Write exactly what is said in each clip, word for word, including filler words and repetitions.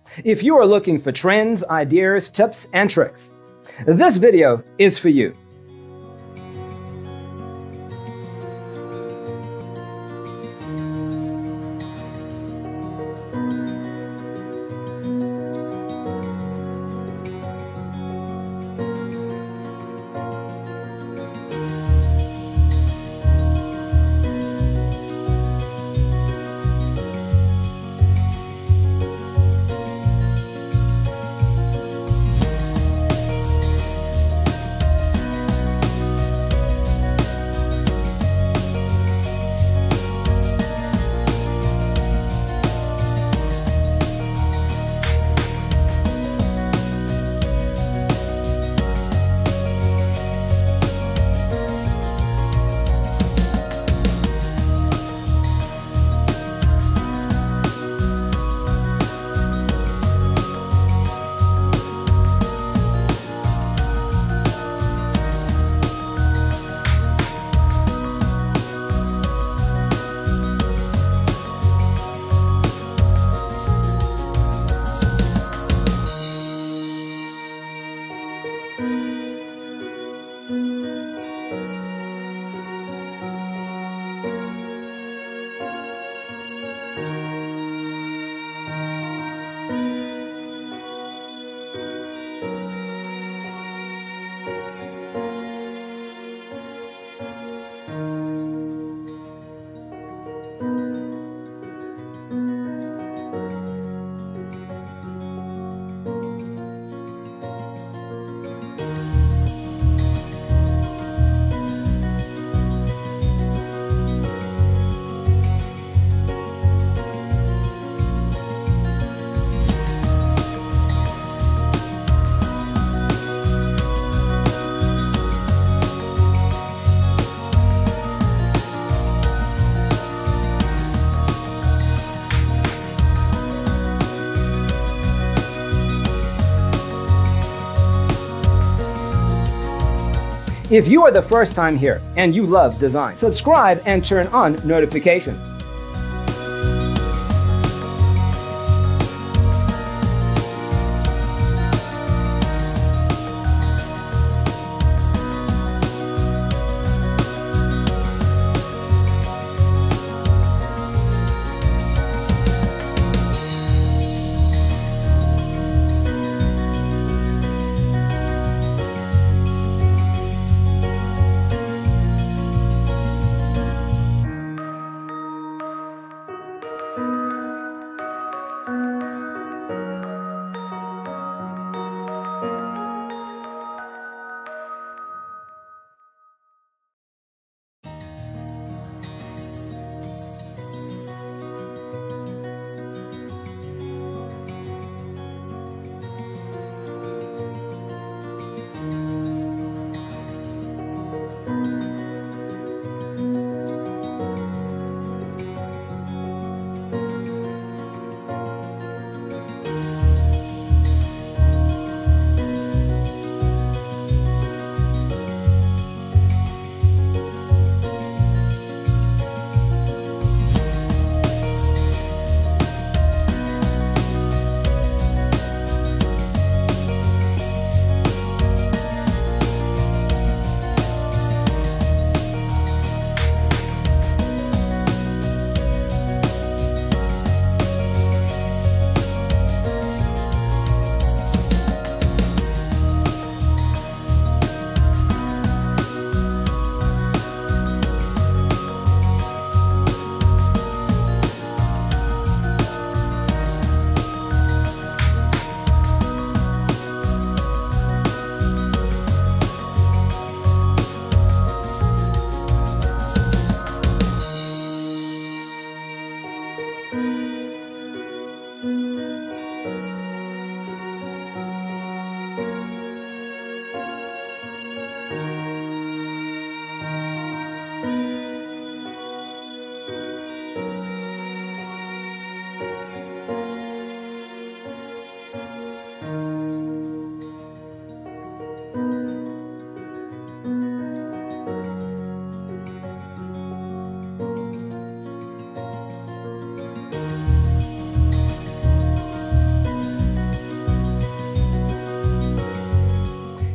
If you are looking for trends, ideas, tips, and tricks, this video is for you. If you are the first time here and you love design, subscribe and turn on notifications.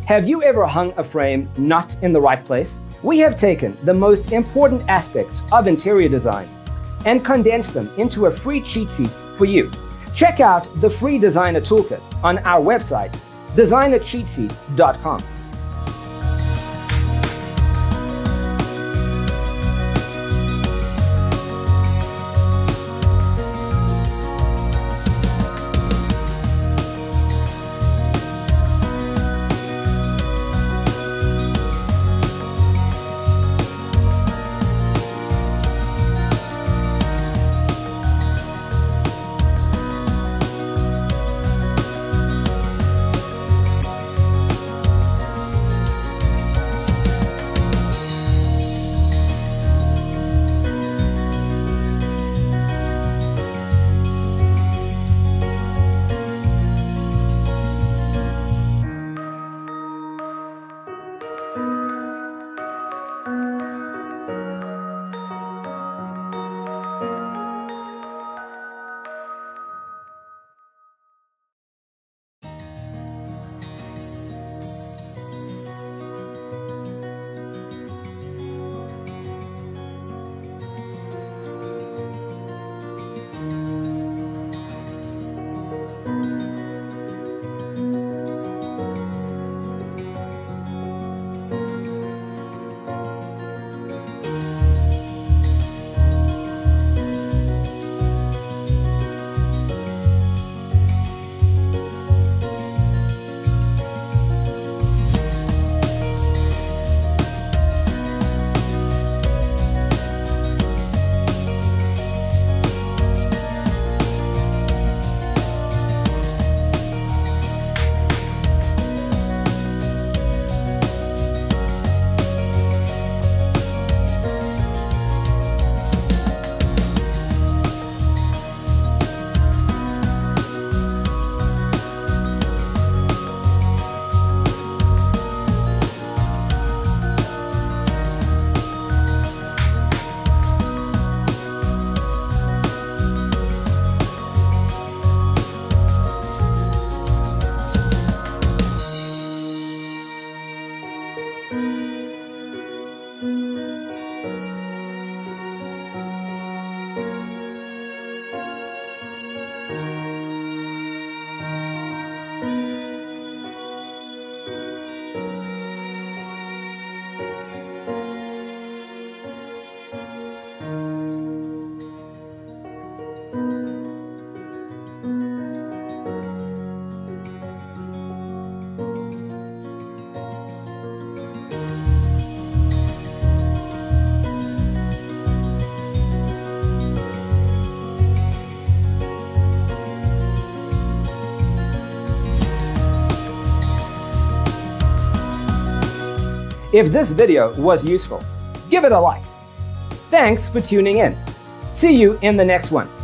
Have you ever hung a frame not in the right place? We have taken the most important aspects of interior design and condensed them into a free cheat sheet for you. Check out the free designer toolkit on our website, designer cheat sheet dot com. If this video was useful, give it a like. Thanks for tuning in. See you in the next one.